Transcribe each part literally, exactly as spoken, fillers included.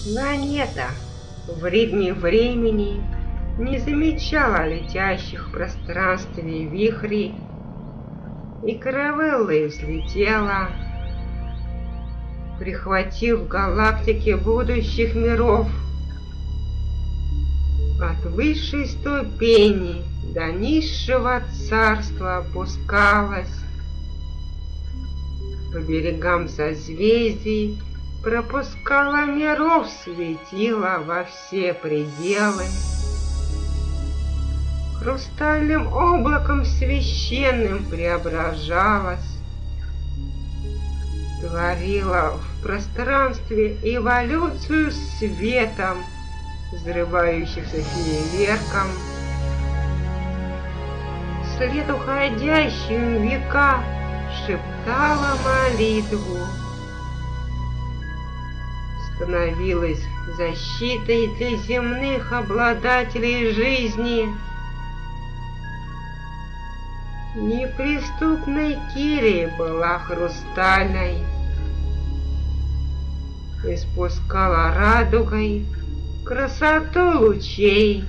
Планета в ритме времени не замечала летящих в пространстве вихрей, и каравелла взлетела, прихватив галактики будущих миров. От высшей ступени до низшего царства опускалась, по берегам созвездий пропускала миров, светила во все пределы. Хрустальным облаком священным преображалась, творила в пространстве эволюцию светом, взрывающихся фейерверком, вслед уходящим века шептала молитву, становилась защитой для земных обладателей жизни. Неприступной Кири была хрустальной, испускала радугой красоту лучей.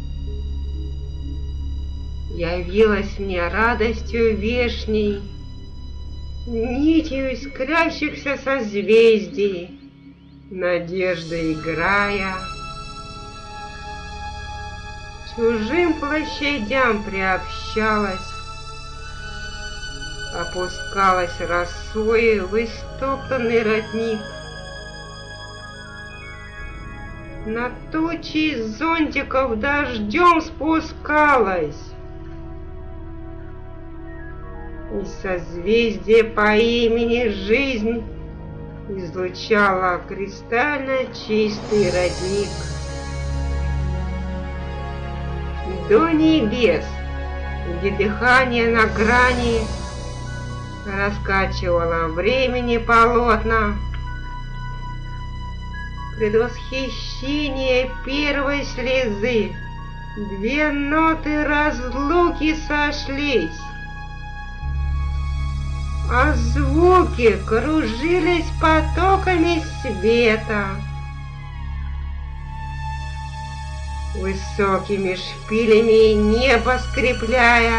Явилась мне радостью вешней, нитью искрящихся созвездий, надеждой играя. Чужим площадям приобщалась, опускалась росой в истоптанный родник. На тучи зонтиков дождем спускалась, и созвездие по имени Жизнь излучало кристально чистый родник. До небес, где дыхание на грани раскачивало времени полотна, предвосхищение первой слезы, две ноты разлуки сошлись, а звуки кружились потоками света. Высокими шпилями небо скрепляя,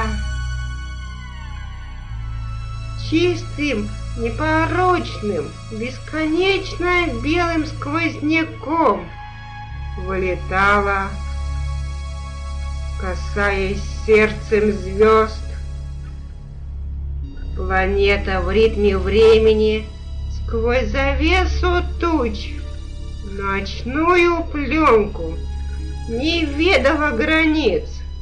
чистым, непорочным, бесконечно белым сквозняком вылетала, касаясь сердцем звезд. Планета в ритме времени сквозь завесу туч, ночную пленку не ведала границ,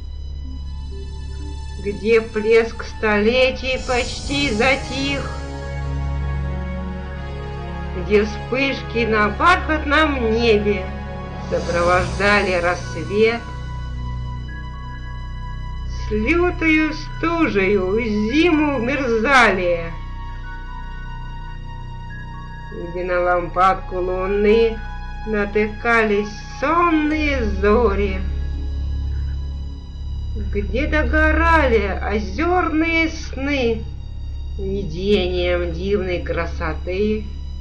где плеск столетий почти затих, где вспышки на бархатном небе сопровождали рассвет. С лютою стужею зиму вмерзали, где на лампадку луны натыкались сонные зори, где догорали озерные сны видением дивной красоты.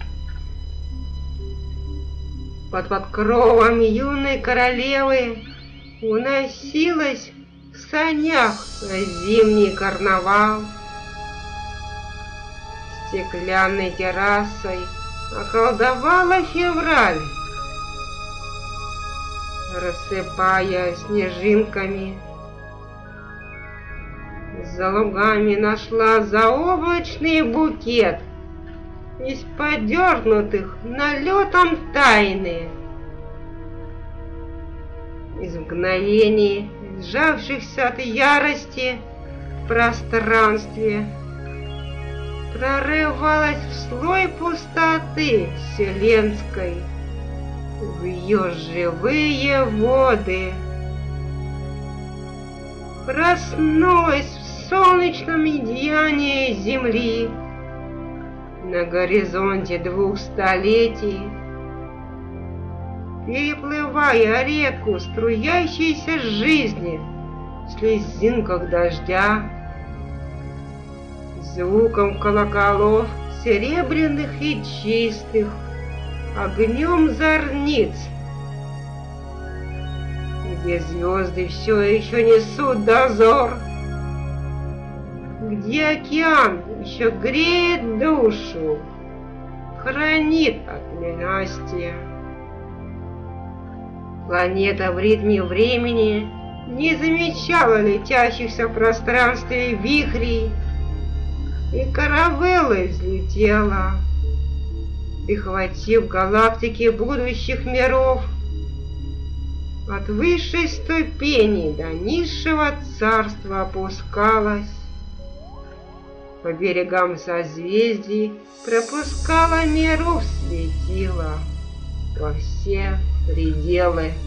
Под покровом юной королевы уносилась в санях на зимний карнавал. Стеклянной террасой околдовала февраль, рассыпая снежинками. За лугами нашла заоблачный букет из подернутых налетом тайны, из мгновений, сжавшихся от ярости в пространстве, прорывалась в слой пустоты вселенской, в ее живые воды. Проснулась в солнечном сиянии земли, на горизонте двух столетий, переплывая реку струящейся жизни в слезинках дождя, звуком колоколов серебряных и чистых, огнем зорниц, где звезды все еще несут дозор, где океан еще греет душу, хранит от ненастья. Планета в ритме времени не замечала летящихся в пространстве вихрей, и каравелла взлетела, прихватив галактики будущих миров от высшей ступени до низшего царства опускалась, по берегам созвездий пропускала миров светила во все пределы.